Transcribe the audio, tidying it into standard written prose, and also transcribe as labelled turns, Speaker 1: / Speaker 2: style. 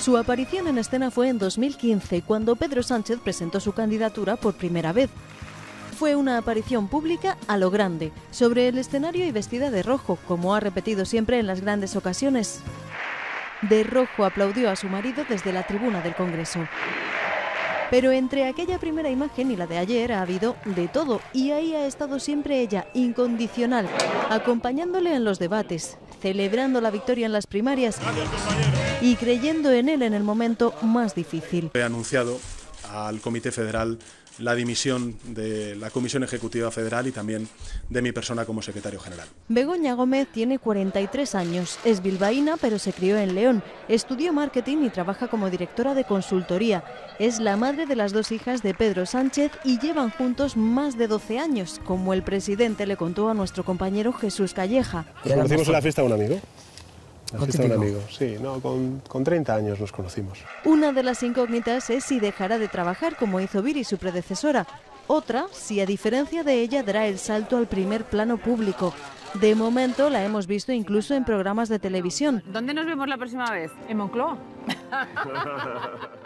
Speaker 1: Su aparición en escena fue en 2015, cuando Pedro Sánchez presentó su candidatura por primera vez. Fue una aparición pública a lo grande, sobre el escenario y vestida de rojo, como ha repetido siempre en las grandes ocasiones. De rojo aplaudió a su marido desde la tribuna del Congreso. Pero entre aquella primera imagen y la de ayer ha habido de todo, y ahí ha estado siempre ella, incondicional, acompañándole en los debates, celebrando la victoria en las primarias y creyendo en él en el momento más difícil.
Speaker 2: He anunciado al Comité Federal la dimisión de la Comisión Ejecutiva Federal y también de mi persona como secretario general.
Speaker 1: Begoña Gómez tiene 43 años, es bilbaína pero se crió en León, estudió marketing y trabaja como directora de consultoría. Es la madre de las 2 hijas de Pedro Sánchez y llevan juntos más de 12 años, como el presidente le contó a nuestro compañero Jesús Calleja.
Speaker 3: Nos conocimos en la fiesta de un amigo. La fiesta de un amigo, sí, no, con 30 años nos conocimos.
Speaker 1: Una de las incógnitas es si dejará de trabajar como hizo Viri, su predecesora. Otra, si a diferencia de ella dará el salto al primer plano público. De momento la hemos visto incluso en programas de televisión.
Speaker 4: ¿Dónde nos vemos la próxima vez?
Speaker 5: En Moncloa.